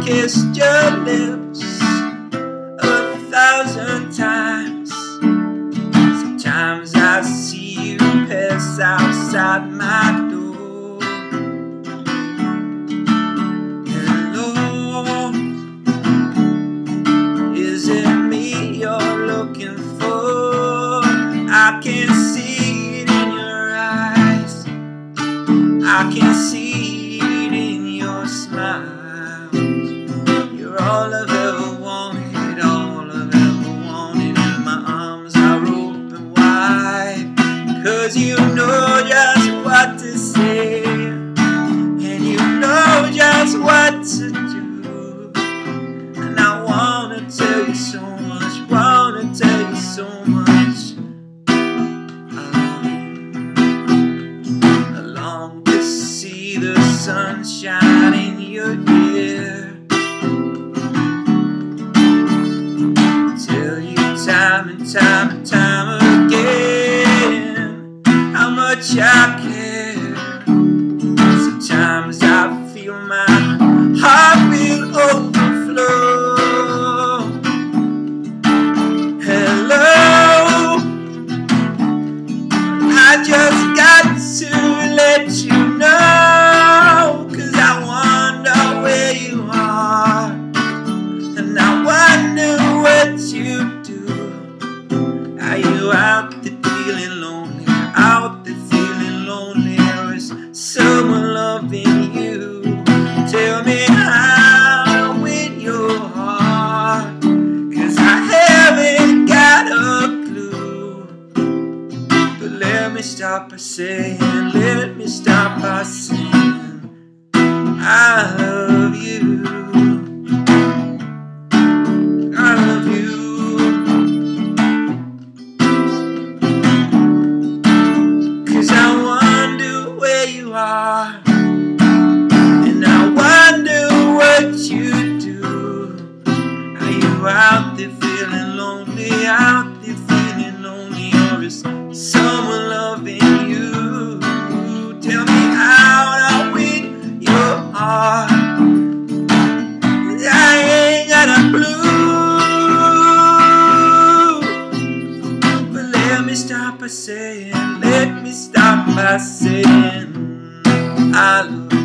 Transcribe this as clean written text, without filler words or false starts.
kissed your lips 1,000 times. Sometimes I see you pass outside my door. Hello, is it me you're looking for? I can see it in your eyes, I can see it in your smile. You're all I've ever wanted, all I've ever wanted, and my arms are open wide. 'Cause you know just what to say, and you know just what to do. And I wanna tell you so much, wanna tell you so much. I long to see the sunshine in your ear, tell you time and time and time again how much I care. Sometimes I feel my heart will overflow. Hello, I just got to let you know, 'cause I wonder where you are, and I wonder what you do. Are you out there feeling lonely, out there feeling lonely, or is someone loving you? Tell me how to win your heart, 'cause I haven't got a clue. But let me start by saying, let me start by saying I love you, I love you. 'Cause I wonder where you are, and I wonder what you do. Are you out there feeling lonely, out there feeling lonely, or is someone loving you? Tell me how to win your heart, I ain't got a clue. But let me start by saying, let me start by saying I love you.